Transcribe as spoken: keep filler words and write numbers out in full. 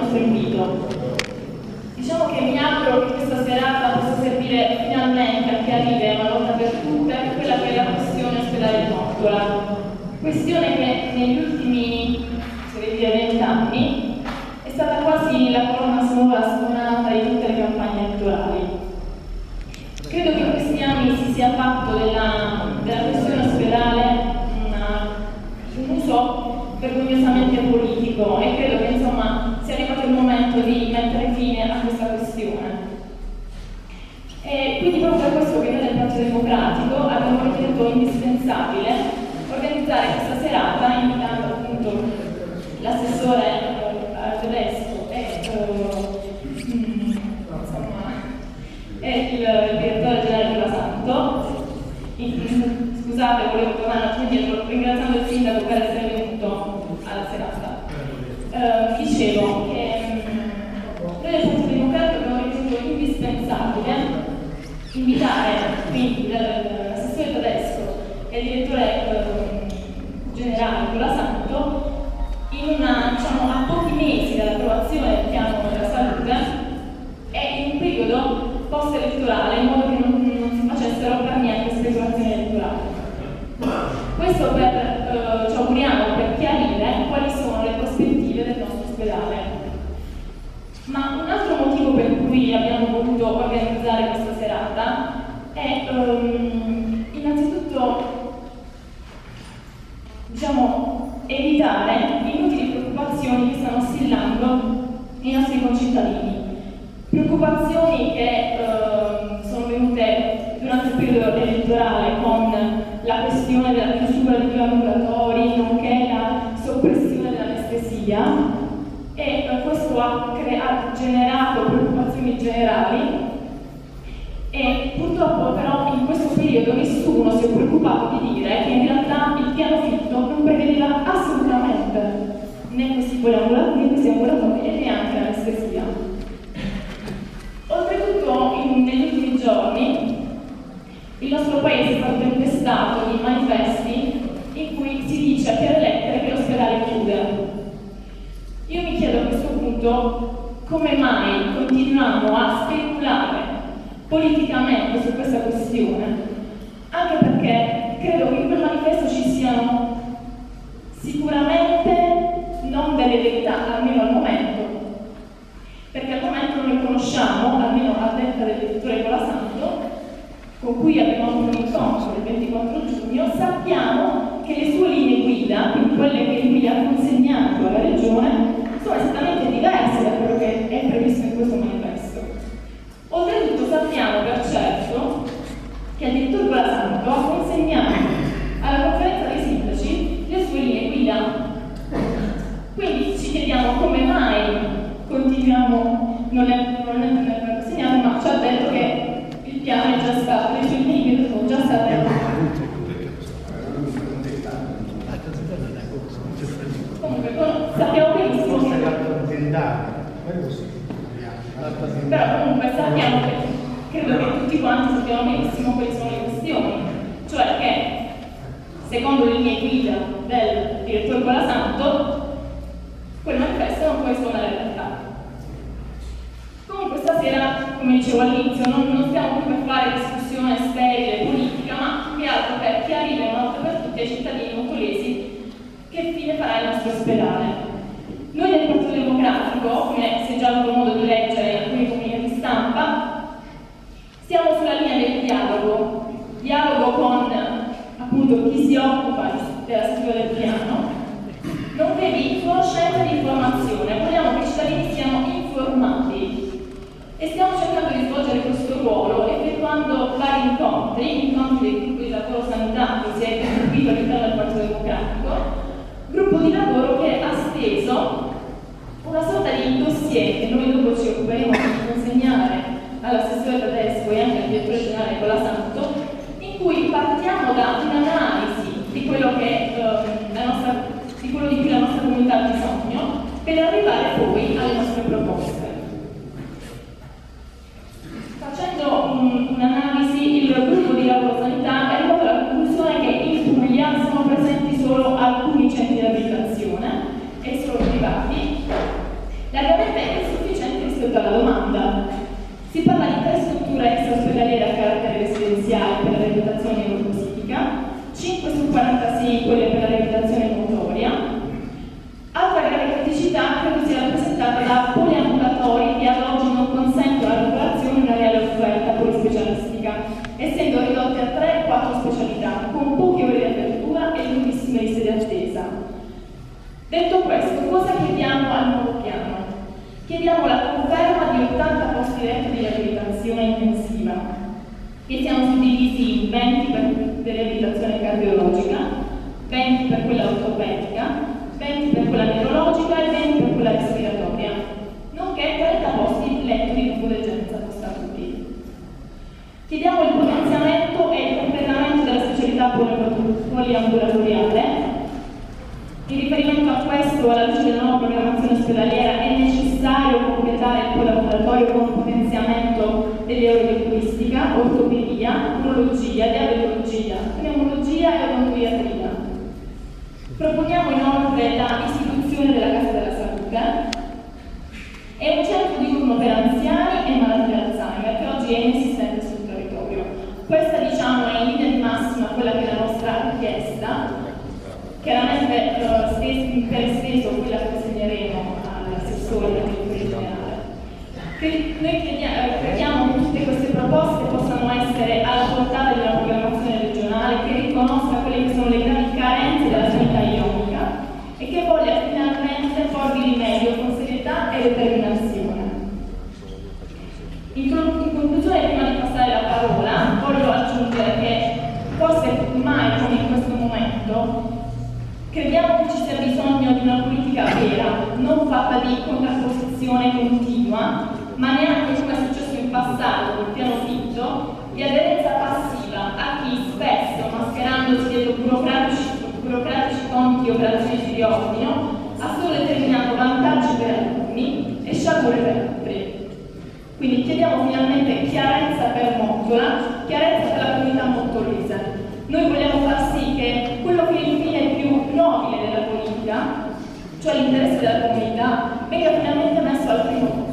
nostro invito. Diciamo che mi auguro che questa serata possa servire finalmente a chiarire una volta per tutte quella che è la questione ospedale di Nottola. Questione che negli ultimi, se devi dire, vent'anni è stata quasi la colonna sonora stonata di tutte le campagne elettorali. Credo che in questi anni si sia fatto della, della questione ospedale una, un uso vergognosamente politico e credo che insomma sia arrivato il momento di mettere fine a questa questione. E quindi proprio per questo che noi del Partito Democratico abbiamo ritenuto indispensabile organizzare questa serata invitando appunto l'assessore eh, Tedesco e, eh, insomma, e il, il direttore generale Nicola Santo. In, scusate, volevo tornare un attimo indietro ringraziando il sindaco per essere venuto alla serata. Eh, dicevo che noi del Partito Democratico abbiamo ritenuto indispensabile invitare quindi l'assessore Tedesco e il direttore eh, generale Nicola Santo in una, diciamo, a pochi mesi dall'approvazione del piano della salute e in un periodo post-elettorale, in modo che non, non si facessero per niente speculazioni elettorali. Questo per, eh, ci auguriamo, per chiarire quali sono le prospettive del nostro ospedale. Ma un altro motivo per cui abbiamo voluto organizzare questa serata è um, innanzitutto, diciamo, evitare inutili preoccupazioni che stanno assillando i nostri concittadini. Preoccupazioni che uh, sono venute durante il periodo elettorale con la questione della chiusura di più ambulatori, nonché la soppressione dell'anestesia, e uh, questo ha, ha generato preoccupazioni generali e purtroppo però in questo periodo nessuno si è preoccupato di dire che in realtà il piano Fitto non prevedeva assolutamente né questi ambulatori e neanche l'anestesia. Oltretutto in, negli ultimi giorni il nostro paese è stato tempestato di manifesti in cui si dice a chiare lettere che l'ospedale chiude. Io mi chiedo a questo punto come mai continuiamo a speculare politicamente su questa questione, anche perché credo che in quel manifesto ci siano sicuramente non delle verità, almeno al momento, perché al momento noi conosciamo, almeno a detta del direttore Nicola Santo, con cui abbiamo avuto un incontro il ventiquattro giugno, sappiamo che le sue linee guida, quindi quelle che lui ha consegnato alla Regione, sono esattamente diverse da quello che è previsto in questo manifesto. Oltretutto sappiamo per certo che il direttore Nicola Santo ha consegnato alla conferenza dei sindaci le sue linee guida. Quindi ci chiediamo come mai continuiamo, non è, non è, non è consegnato, ma ci ha detto che il piano è già stato, le sue linee guida sono già state. Comunque sappiamo benissimo che... Però comunque sappiamo che, credo che tutti quanti sappiamo benissimo quali sono le questioni, cioè che secondo le linee guida del direttore Nicola Santo quel manifesto non può essere una realtà. Comunque stasera, come dicevo all'inizio, non, non stiamo qui per fare discussione sterile, politica, ma più che altro per chiarire una volta per tutti ai cittadini montolesi che fine farà il nostro ospedale. Noi del Partito Democratico, come si è già avuto modo di leggere in alcuni comunicati stampa, stiamo sulla linea del dialogo, dialogo con appunto chi si occupa della scrittura del piano, nonché di conoscenza e di informazione. Vogliamo che i cittadini siano informati e stiamo cercando di svolgere questo ruolo effettuando vari incontri, incontri del gruppo di lavoro sanitario che si è costituito all'interno del Partito Democratico, gruppo di lavoro che ha steso una sorta di dossier che noi dopo ci occuperemo di consegnare all'assessore Tedesco e anche al direttore generale Nicola Santo, in cui partiamo da un'analisi di quello che eh, la nostra, di quello di cui la nostra comunità ha bisogno, per arrivare poi alle nostre proposte. Facendo un, un'analisi, il gruppo di lavoro sanità è arrivato alla conclusione che in Puglia sono presenti solo alcuni centri di abilitazione e solo privati, largamente da poliambulatori che ad oggi non consentono alla popolazione una reale offerta polispecialistica, essendo ridotti a tre quattro specialità, con poche ore di apertura e lunghissime liste di attesa. Detto questo, cosa chiediamo al nuovo piano? Chiediamo la conferma di ottanta posti letto di riabilitazione intensiva, che siano suddivisi in venti per riabilitazione cardiologica, venti per quella ortopedica, venti per quella neurologica e venti per quella respiratoria, nonché trenta posti letto di tubodegenza post-acuti. Chiediamo il potenziamento e il completamento della specialità poliambulatoriale. In riferimento a questo, alla luce della nuova programmazione ospedaliera, è necessario completare il poliambulatorio con un potenziamento delle ore di oculistica, ortopedia, urologia, diabetologia, pneumologia e odontoiatria. Proponiamo inoltre l'istituzione della Casa della Salute e un centro diurno per anziani e malati di Alzheimer, che oggi è inesistente sul territorio. Questa, diciamo, è in linea di massima quella che è la nostra richiesta. Chiaramente eh, per esteso quella che consegneremo all'assessore del direttore generale. Noi crediamo, crediamo che tutte queste proposte possano essere alla portata di una programmazione regionale che riconosca quelle che sono le gravi carenze della sanità ionica e che voglia finalmente porvi rimedio con serietà e determinazione. In, in conclusione, prima di passare la parola, voglio aggiungere che forse mai come in questo momento crediamo che ci sia bisogno di una politica vera, non fatta di contrapposizione continua, ma neanche, come è successo in passato col piano Fitto, di aderenza passiva a chi spesso, mascherandosi dietro burocratici, burocratici conti e operazioni di riordino, ha solo determinato vantaggi per alcuni e sciagure per altri. Quindi chiediamo finalmente chiarezza per Montola, chiarezza per la comunità montolese. Noi vogliamo far sì che quello che è il fine più nobile della politica, cioè l'interesse della comunità, venga finalmente messo al primo posto.